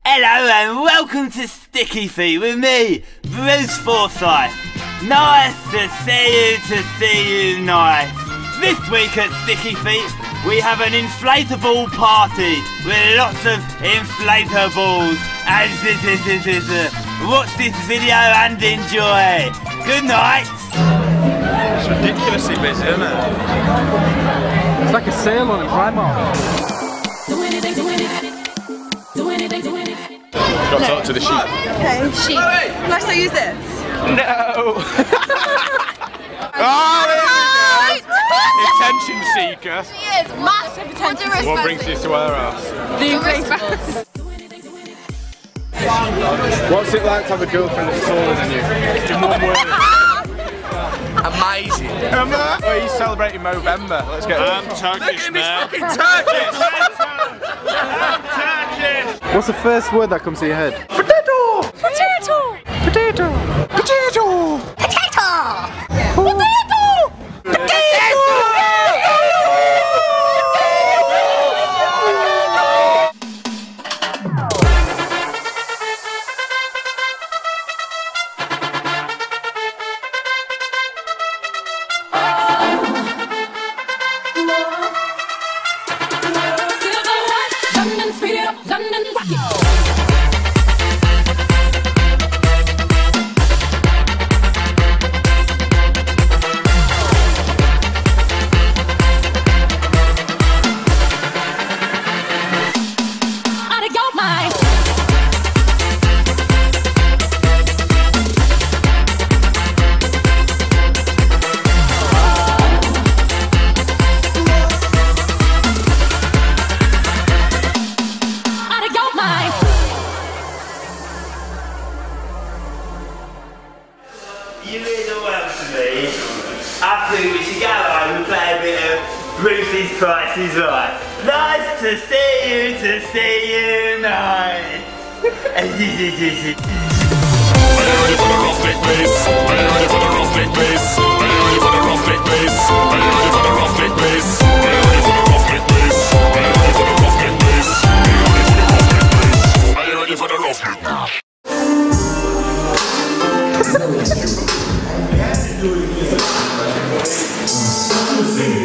Hello and welcome to Sticky Feet with me, Bruce Forsyth. Nice to see you, nice. This week at Sticky Feet, we have an inflatable party with lots of inflatables. And watch this video and enjoy. Good night. It's ridiculously busy, isn't it? It's like a sale on a Primark. Got to talk to the sheep. Okay, sheep. Can I still use this? No! Oh, attention seeker. She is massive attention seeker. What brings you to our house? The Inflatables. What's it like to have a girlfriend that's taller than you? In one word. Amazing. Oh, he's celebrating Movember. Let's get I'm Turkish, man. Look at him, he's fucking Turkish! I'm Turkish! What's the first word that comes to your head? Potato! Potato! Potato! Potato! Potato! Potato! You mean the world to me. I think we should go home and play a bit of Bruce's Price is Right. Nice to see you, nice. Are you ready for the rough neck bass? Are you ready for the rough neck bass? Are you ready for the rough neck bass? Are you ready for the rough neck bass? Are you ready for the rough neck bass? Are you ready for the rough neck bass? Are you ready for the rough neck bass? Are you ready for the rough neck bass?